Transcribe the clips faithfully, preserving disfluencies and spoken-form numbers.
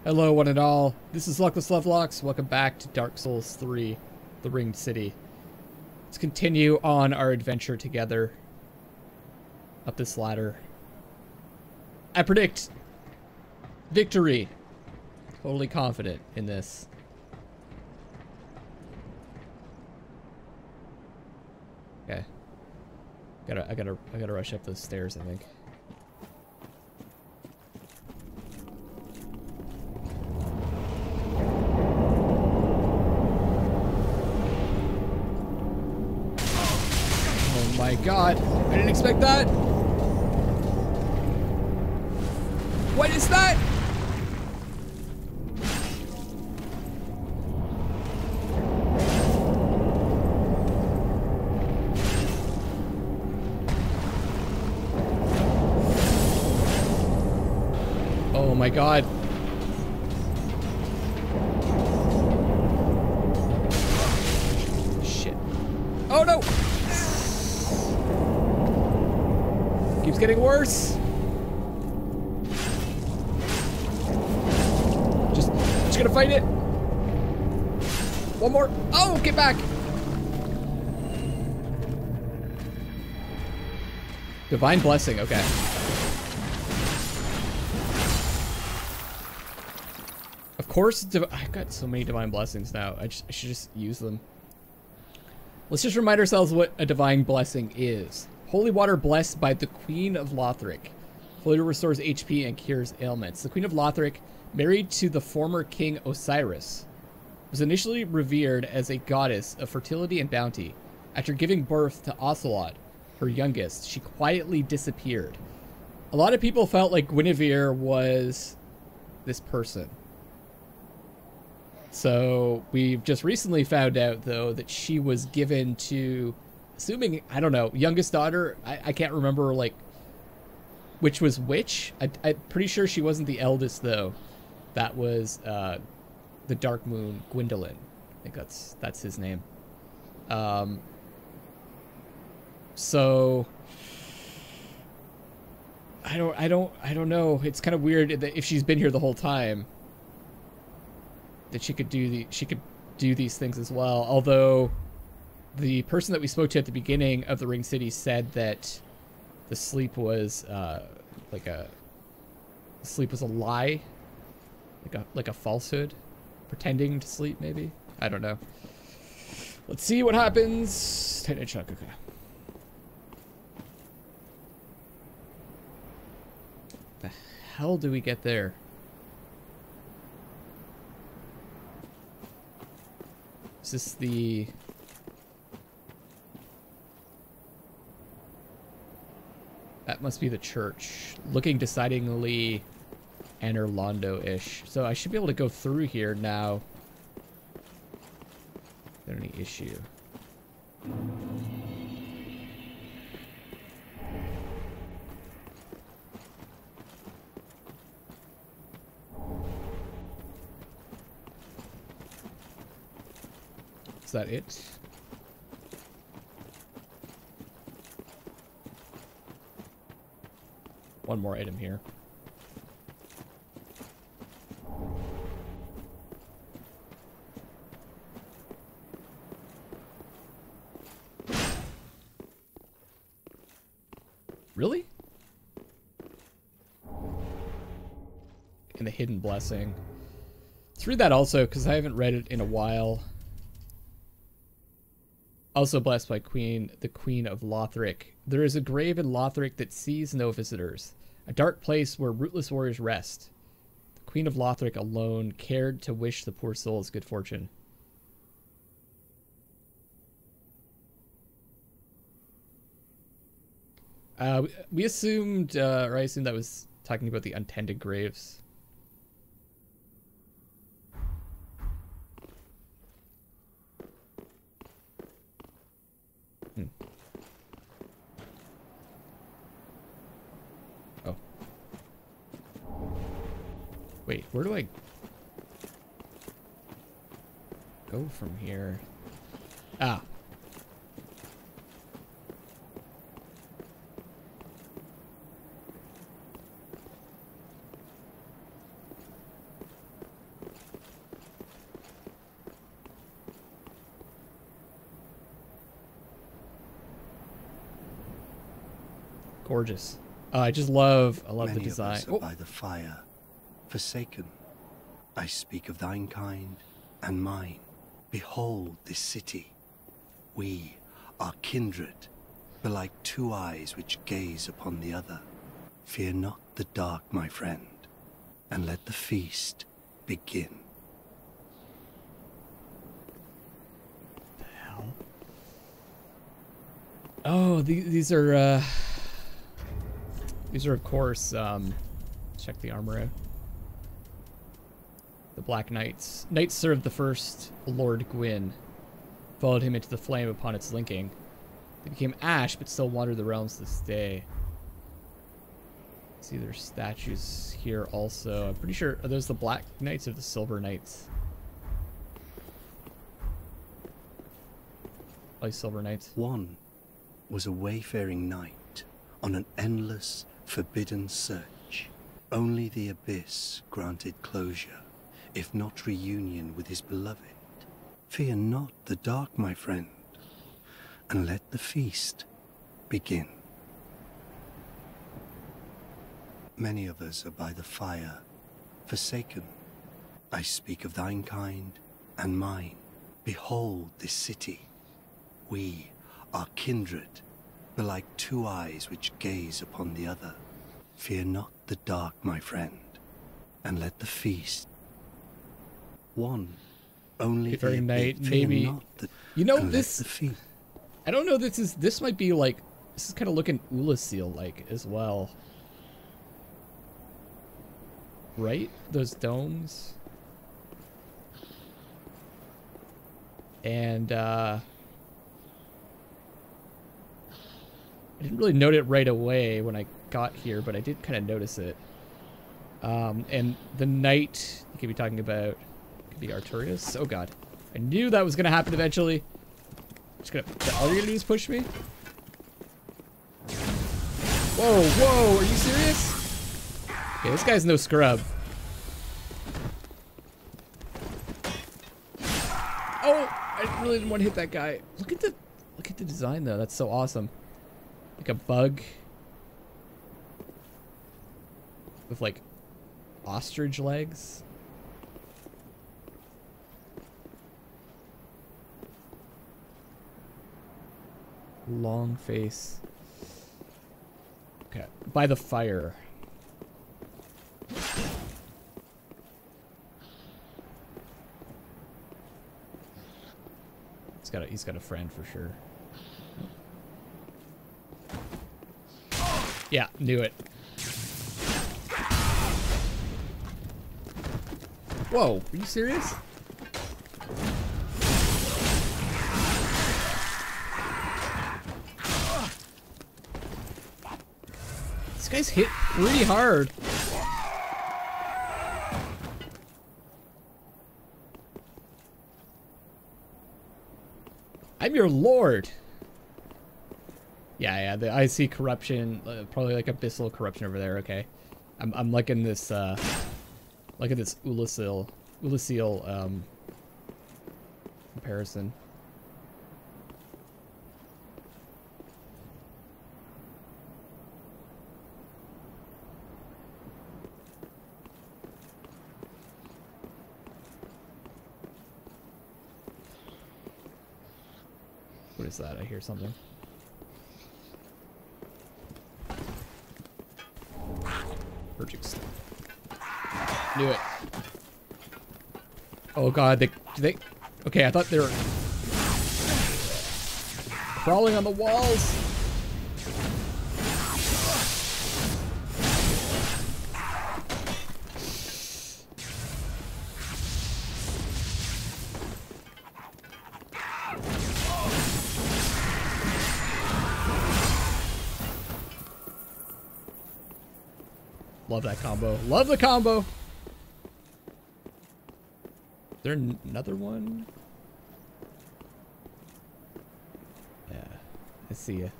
Hello, one and all. This is Luckless Lovelocks. Welcome back to Dark Souls three, The Ringed City. Let's continue on our adventure together up this ladder. I predict victory. Totally confident in this. Okay. Gotta, I gotta, I gotta rush up those stairs, I think. Oh my god, I didn't expect that. What is that? Oh my god. Shit. Oh no! Keeps getting worse. Just, just gonna fight it. One more. Oh, get back. Divine Blessing, okay. Of course, I've got so many Divine Blessings now. I, just, I should just use them. Let's just remind ourselves what a Divine Blessing is. Holy water blessed by the Queen of Lothric. Holy water restores H P and cures ailments. The Queen of Lothric, married to the former King Osiris, was initially revered as a goddess of fertility and bounty. After giving birth to Ocelot, her youngest, she quietly disappeared. A lot of people felt like Guinevere was this person. So we've just recently found out, though, that she was given to, assuming, I don't know, youngest daughter. I, I can't remember, like, which was which. I, I'm pretty sure she wasn't the eldest, though. That was uh, the Dark Moon Gwendolyn. I think that's that's his name. Um. So I don't, I don't, I don't know. It's kind of weird that if she's been here the whole time, that she could do the she could do these things as well. Although the person that we spoke to at the beginning of the Ringed City said that the sleep was uh, like a the sleep was a lie, like a like a falsehood, pretending to sleep. Maybe, I don't know. Let's see what happens. Titan Chuck. Okay. The hell do we get there? Is this the... That must be the church. Looking decidedly Anor Londo-ish. So I should be able to go through here now. Is there any issue? Is that it? One more item here. Really? And the Hidden Blessing. Let's read that also, because I haven't read it in a while. Also blessed by Queen, the Queen of Lothric. There is a grave in Lothric that sees no visitors, a dark place where rootless warriors rest. The Queen of Lothric alone cared to wish the poor souls good fortune. Uh, we assumed, uh, or I assumed that was talking about the untended graves. Hmm. Oh. Wait, where do I go from here? Ah. Gorgeous. Uh, I just love, I love Many the design. of us are Oh. by the fire, forsaken. I speak of thine kind and mine. Behold this city. We are kindred, but like two eyes which gaze upon the other. Fear not the dark, my friend, and let the feast begin. What the hell? Oh, these, these are, uh... These are, of course, um... check the armor out. The Black Knights. Knights served the first Lord Gwyn. Followed him into the flame upon its linking. They became ash, but still wander the realms to this day. See, there's statues here also. I'm pretty sure, are those the Black Knights or the Silver Knights? Probably Silver Knights. One was a wayfaring knight on an endless, forbidden search. Only the abyss granted closure, if not reunion with his beloved. Fear not the dark, my friend, and let the feast begin. Many of us are by the fire, forsaken. I speak of thine kind and mine. Behold this city. We are kindred, but like two eyes which gaze upon the other. Fear not the dark, my friend, and let the feast. One, only Very the night, fear maybe. not the, You know, and let this- the feast. I don't know, this is, this might be like, this is kind of looking Ulasil-like as well. Right? Those domes. And, uh... I didn't really note it right away when I got here, but I did kind of notice it. Um, and the knight you could be talking about could be Arturius. Oh god. I knew that was going to happen eventually. Just gonna, all you're gonna do is push me? Whoa, whoa, are you serious? Okay, this guy's no scrub. Oh, I really didn't want to hit that guy. Look at the, look at the design though. That's so awesome. Like a bug with like ostrich legs. Long face. Okay, by the fire. He's got a, he's got a friend for sure. Yeah, knew it. Whoa, are you serious? This guy's hit pretty hard. I'm your lord. Yeah, yeah, the, I see corruption, uh, probably like abyssal corruption over there. Okay, I'm I'm liking this, uh, look at this Ulasil, Ulasil um, comparison. What is that? I hear something. Purchase. Knew it. Oh god, they, do they, okay, I thought they were crawling on the walls. Love that combo. Love the combo. Is there n another one? Yeah, I see ya.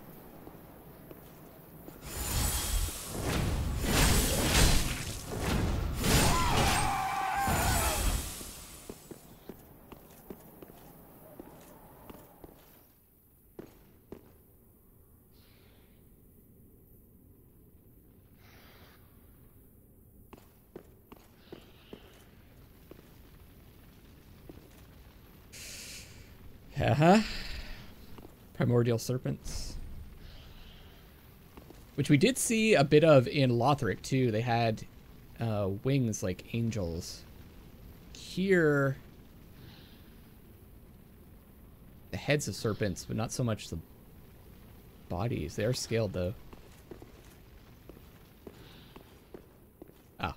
Uh-huh. Primordial serpents. Which we did see a bit of in Lothric, too. They had uh, wings like angels. Here, the heads of serpents, but not so much the bodies. They are scaled, though. Ah.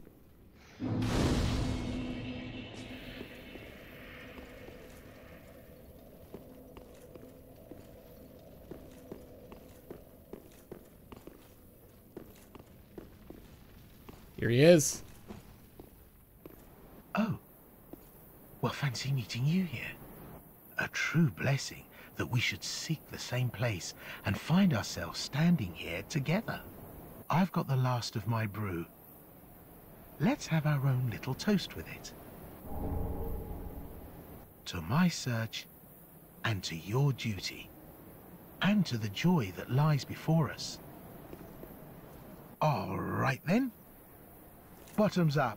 Here he is. Oh. Well, fancy meeting you here. A true blessing that we should seek the same place and find ourselves standing here together. I've got the last of my brew. Let's have our own little toast with it. To my search, and to your duty, and to the joy that lies before us. All right then. Bottoms up.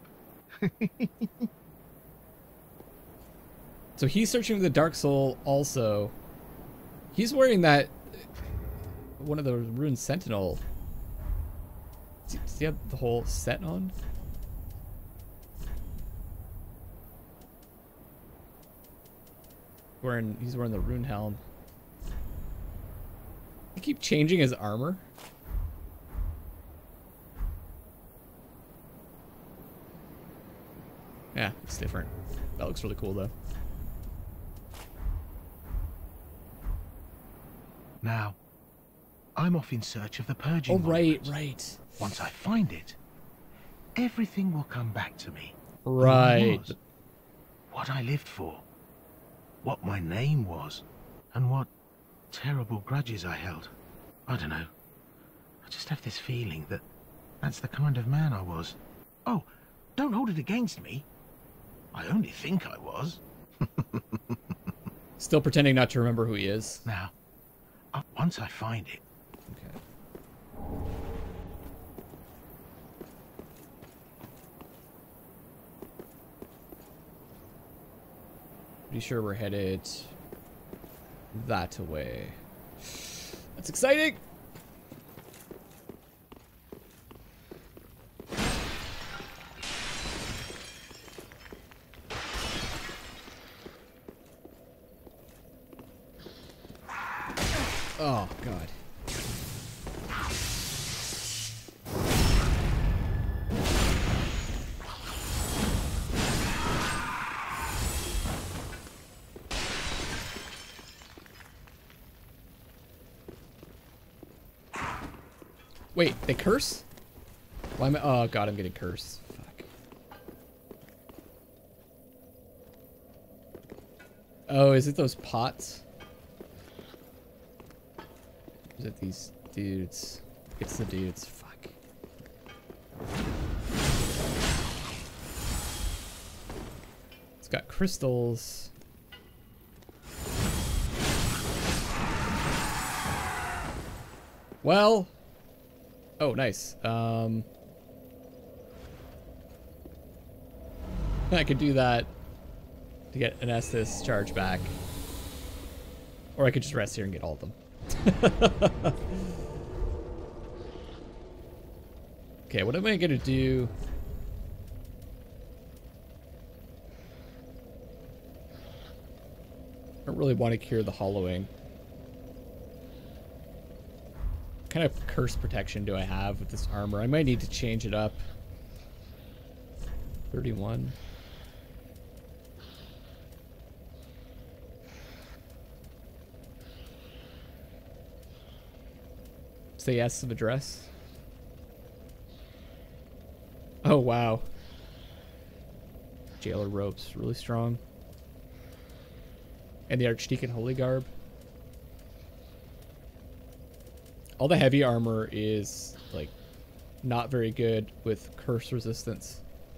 So he's searching for the Dark Soul also. He's wearing that, one of the Rune Sentinel. Does he, does he have the whole set on? Wearing, he's wearing the Rune Helm. He keep changing his armor. Yeah, it's different. That looks really cool though. Now, I'm off in search of the purging. Oh, right, monument. right. Once I find it, everything will come back to me. Right. Who I was, what I lived for, what my name was, and what terrible grudges I held. I don't know. I just have this feeling that that's the kind of man I was. Oh, don't hold it against me. I only think I was. Still pretending not to remember who he is. Now, uh, once I find it. Okay. Pretty sure we're headed that way. That's exciting! Oh, God. Wait, they curse? Why am I? Oh, God, I'm getting cursed. Fuck. Oh, is it those pots? Is it these dudes? It's the dudes. Fuck. It's got crystals. Well. Oh, nice. Um. I could do that to get an Estus charge back. Or I could just rest here and get all of them. Okay, what am I gonna do? I don't really want to cure the hollowing. What kind of curse protection do I have with this armor? I might need to change it up. thirty-one. Say yes of address. Oh, wow. Jailer ropes, really strong. And the Archdeacon Holy Garb. All the heavy armor is, like, not very good with curse resistance.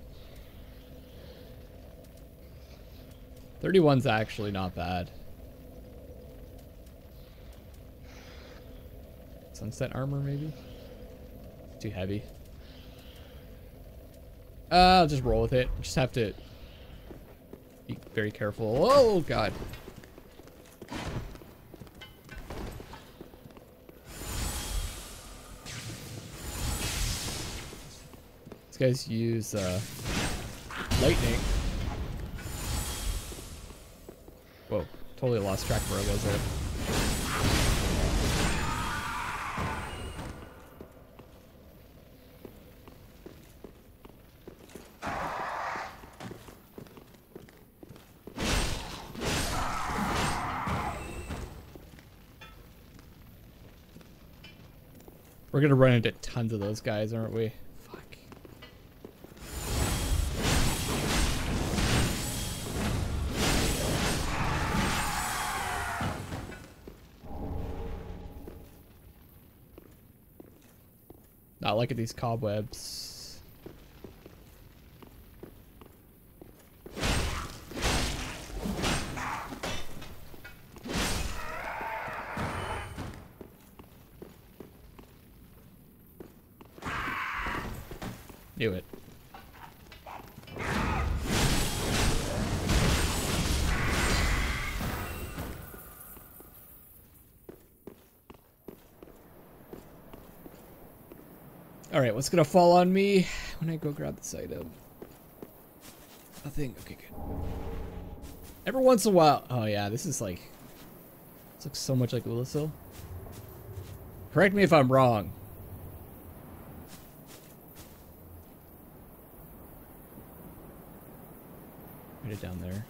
thirty-one's actually not bad. Sunset armor, maybe? Too heavy. Uh, I'll just roll with it. Just have to be very careful. Oh, God. These guys use uh, lightning. Whoa, totally lost track of where I was there. We're gonna run into tons of those guys, aren't we? Fuck. Not liking these cobwebs. Knew it. All right, what's gonna fall on me when I go grab this item? Nothing. Okay, good. Every once in a while. Oh yeah, this is like. This looks so much like Oolacile. Correct me if I'm wrong. Put it down there.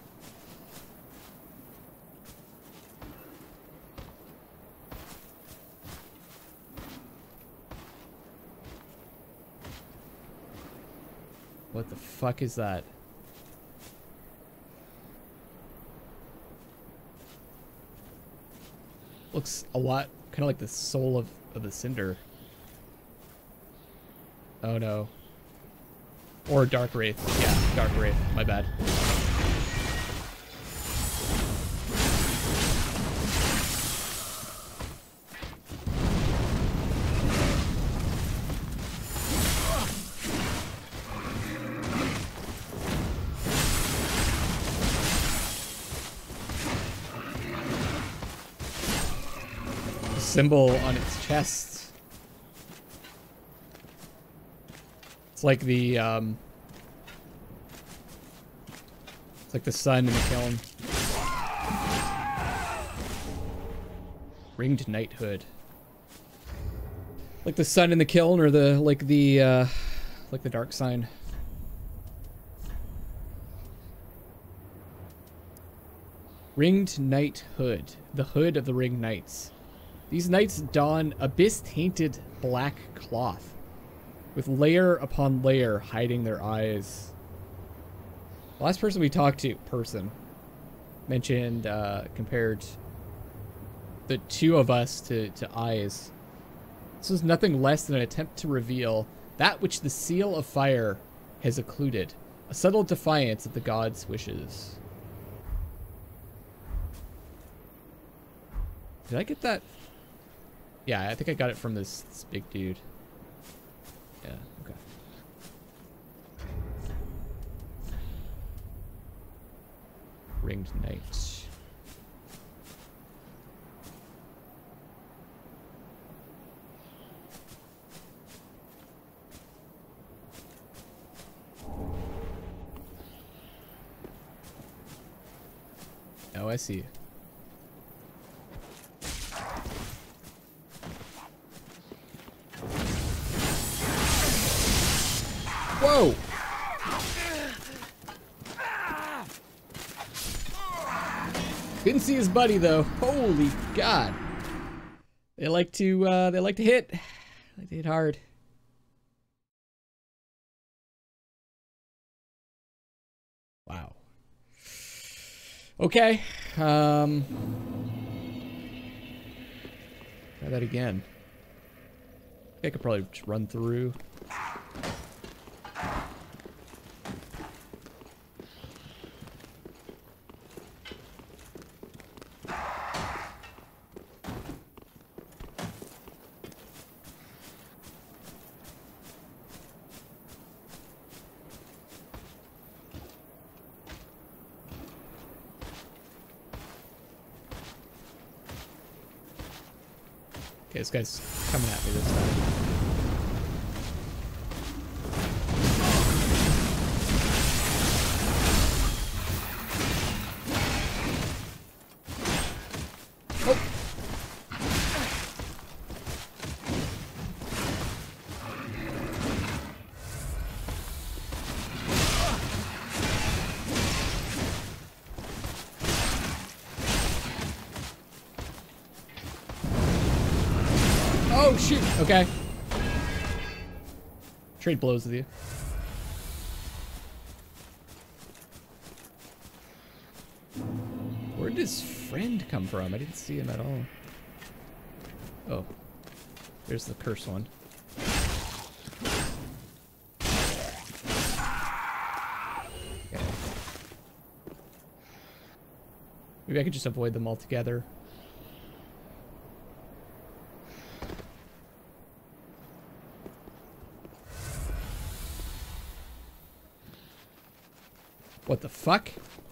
What the fuck is that? Looks a lot kind of like the soul of, of the cinder. Oh no. Or Dark Wraith. Yeah, Dark Wraith. My bad. Symbol on its chest. It's like the um it's like the sun in the kiln. Ringed knighthood. Like the sun in the kiln, or the like the uh like the dark sign. Ringed knighthood. The hood of the ringed knights. These knights don abyss-tainted black cloth, with layer upon layer hiding their eyes. The last person we talked to, person, mentioned, uh, compared the two of us to, to eyes. This was nothing less than an attempt to reveal that which the seal of fire has occluded, a subtle defiance of the gods' wishes. Did I get that? Yeah, I think I got it from this, this big dude. Yeah, okay. Ringed knight. Oh, I see. Whoa! Couldn't see his buddy though. Holy God! They like to uh, they like to hit. They like to hit hard. Wow. Okay. Um. Try that again. I could probably just run through. Okay, this guy's coming at me this time. Oh shoot! Okay. Trade blows with you. Where did his friend come from? I didn't see him at all. Oh. There's the cursed one. Okay. Maybe I could just avoid them altogether. What the fuck?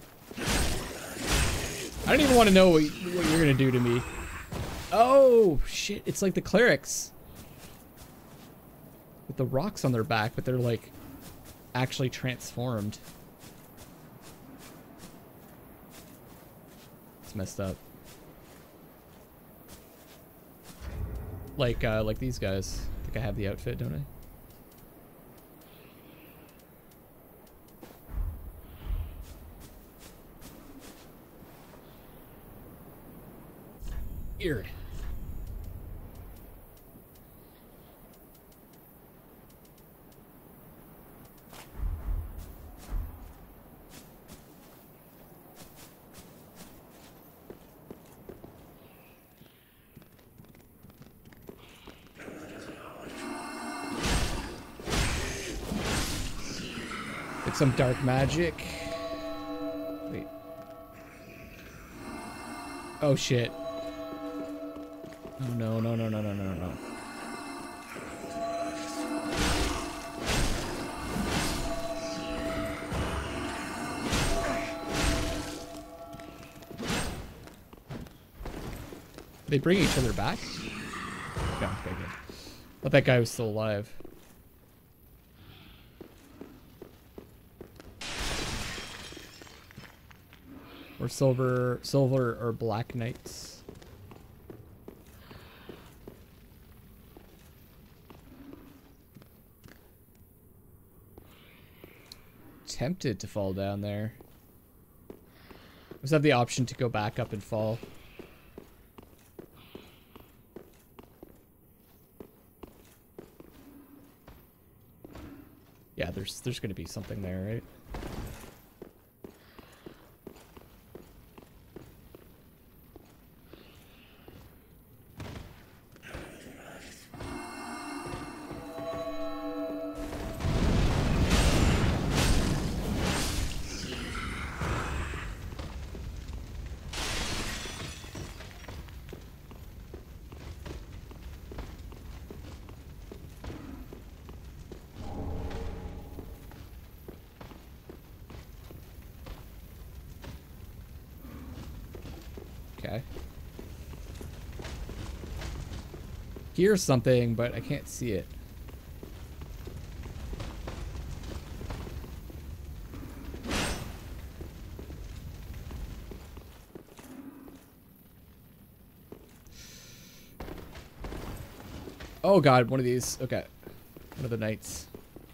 I don't even want to know what, what you're gonna do to me. Oh, shit. It's like the clerics. With the rocks on their back, but they're like actually transformed. It's messed up. Like, uh, like these guys. I think I have the outfit, don't I? Weird. Like some dark magic. Wait. Oh shit. Oh no, no, no, no, no, no, no. They bring each other back? Okay, okay, good. Thought that guy was still alive. Or silver, silver or black knights. Tempted to fall down there. Just have the option to go back up and fall. Yeah, there's there's gonna be something there, right? Okay. Here's something, but I can't see it. Oh god, one of these. Okay. One of the knights.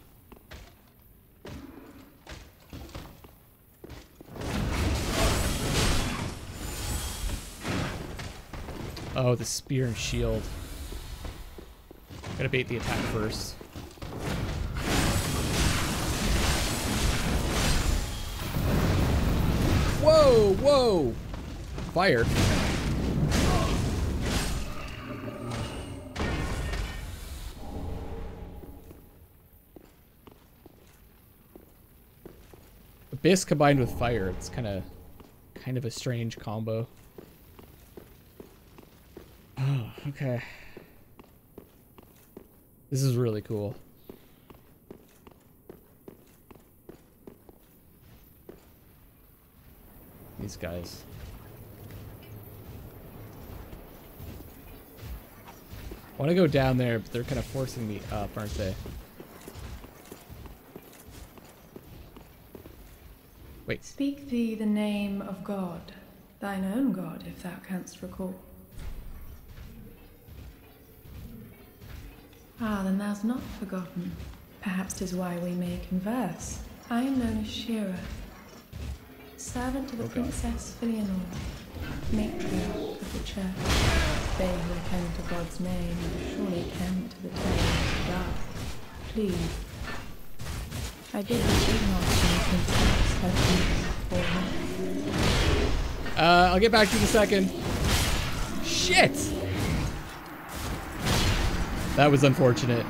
Oh, the spear and shield. Gotta bait the attack first. Whoa, whoa! Fire. Abyss combined with fire. It's kind of, kind of a strange combo. Oh, okay. This is really cool. These guys. I want to go down there, but they're kind of forcing me up, aren't they? Wait. Speak thee the name of God, thine own God, if thou canst recall. Ah, then thou'st not forgotten. Perhaps 'tis why we may converse. I am known as Shira, servant to the Oh, God. Princess Filianor. matriarch of the church. They who attend to God's name surely attend to the terrors of the dark. Please, I bid you take not from the princess her peace or rest. Uh, I'll get back to you in a second. Shit! That was unfortunate.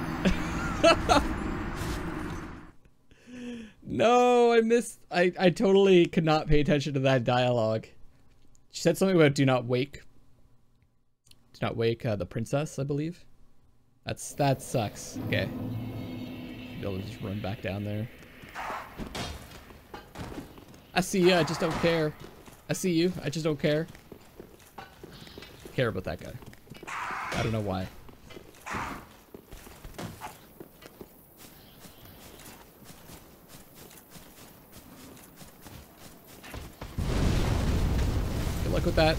No, I missed. I, I totally could not pay attention to that dialogue. She said something about do not wake. Do not wake uh, the princess, I believe. That's That sucks. Okay. Be able to just run back down there. I see you, I just don't care. I see you, I just don't care. Care about that guy. I don't know why. Good luck with that.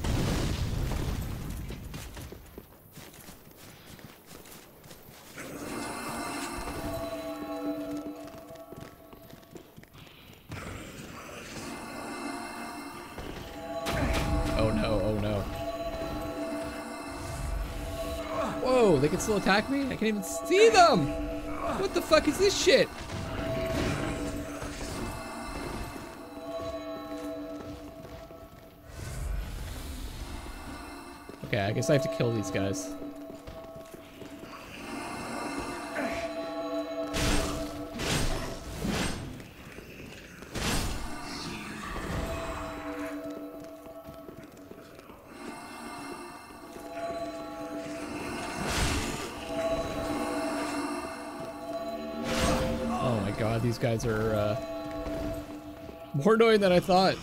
Oh no, oh no. Whoa, they can still attack me? I can't even see them! What the fuck is this shit? Okay, I guess I have to kill these guys. God, these guys are uh, more annoying than I thought.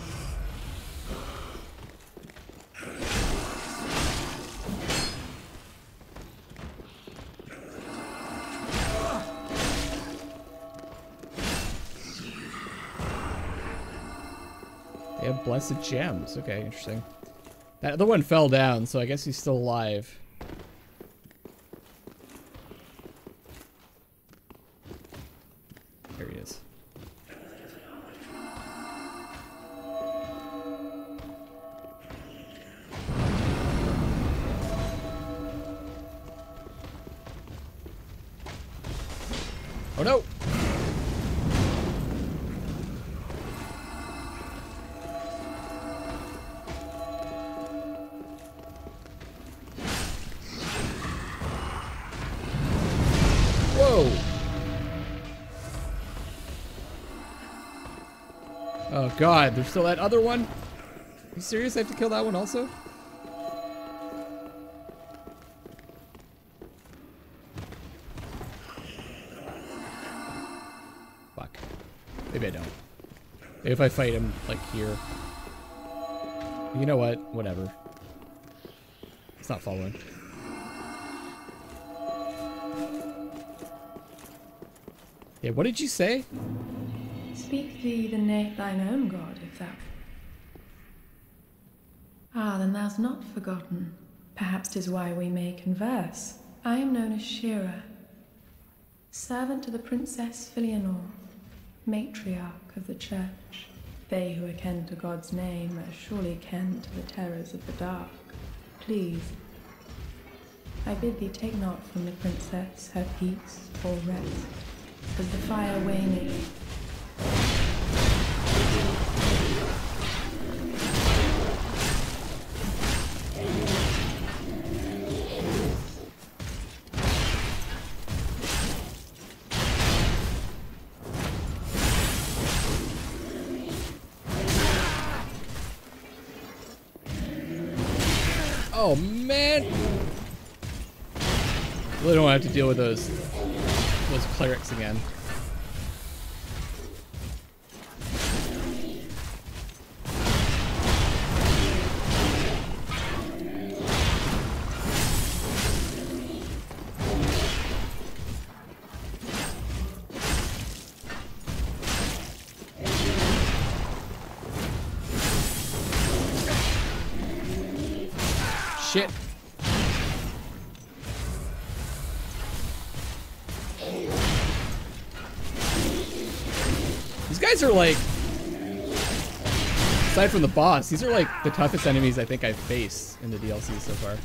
They have blessed gems. Okay, interesting. That other one fell down, so I guess he's still alive. There he is. Oh no! Whoa! Oh god, there's still that other one? Are you serious? I have to kill that one also? Fuck. Maybe I don't. Maybe if I fight him, like, here. You know what? Whatever. It's not following. Yeah, what did you say? Speak thee the name thine own God, if thou... Ah, then thou'st not forgotten. Perhaps 'tis why we may converse. I am known as Shira, servant to the Princess Filianor, matriarch of the church. They who are ken to God's name are surely ken to the terrors of the dark. Please, I bid thee take not from the princess her peace or rest, as the fire waneth. Oh man! Really don't have to deal with those those clerics again. Shit. These guys are like Aside from the boss, these are like the toughest enemies I think I've faced in the D L C so far.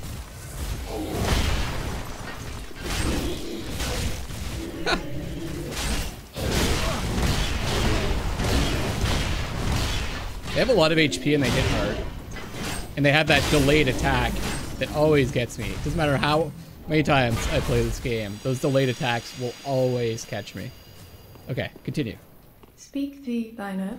They have a lot of H P and they hit hard. And they have that delayed attack that always gets me. Doesn't matter how many times I play this game, those delayed attacks will always catch me. Okay, continue. Speak thee thine oath.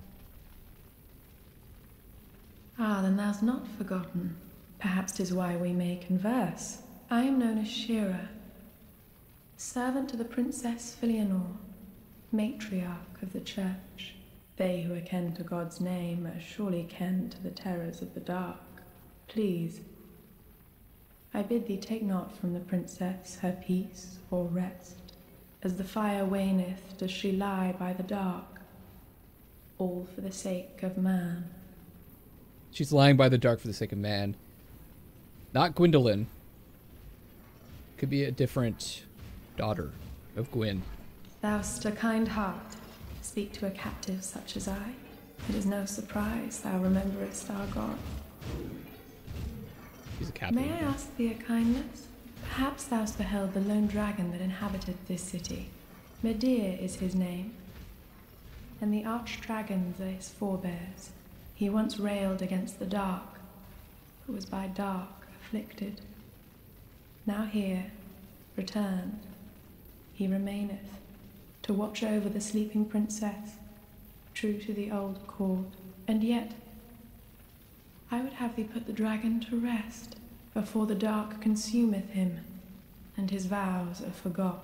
Ah, then thou's not forgotten. Perhaps 'tis why we may converse. I am known as Shira, servant to the Princess Filianor, matriarch of the church. They who are ken to God's name are surely ken to the terrors of the dark. Please, I bid thee take not from the princess her peace or rest. As the fire waneth, does she lie by the dark, all for the sake of man. She's lying by the dark for the sake of man. Not Gwendolyn. Could be a different daughter of Gwyn. Thou'st a kind heart. Speak to a captive such as I. It is no surprise thou rememberest our God. She's a captive. May I ask thee a kindness? Perhaps thou'st beheld the lone dragon that inhabited this city. Medir is his name, and the arch-dragons are his forebears. He once railed against the dark, but was by dark afflicted. Now here, returned, he remaineth, to watch over the sleeping princess, true to the old accord. And yet, I would have thee put the dragon to rest, before the dark consumeth him, and his vows are forgot.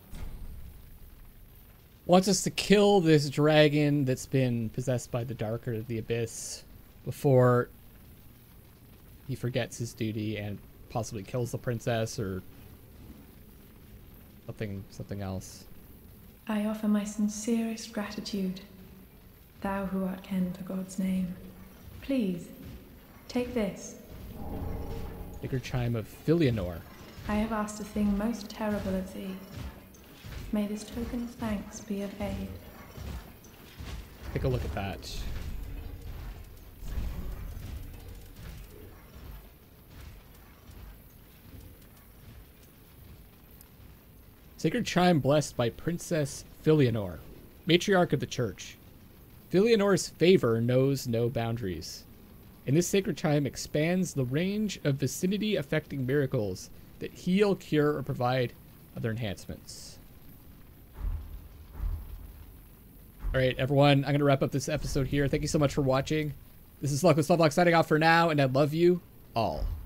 Wants us to kill this dragon that's been possessed by the dark or the abyss before he forgets his duty and possibly kills the princess or something something else. I offer my sincerest gratitude, thou who art ken to God's name. Please, take this. Sacred Chime of Filianor. I have asked a thing most terrible of thee. May this token of thanks be of aid. Take a look at that. Sacred Chime blessed by Princess Filianor, matriarch of the church. Filianor's favor knows no boundaries. And this sacred chime expands the range of vicinity-affecting miracles that heal, cure, or provide other enhancements. All right, everyone, I'm going to wrap up this episode here. Thank you so much for watching. This is Luck with Slumlock signing off for now, and I love you all.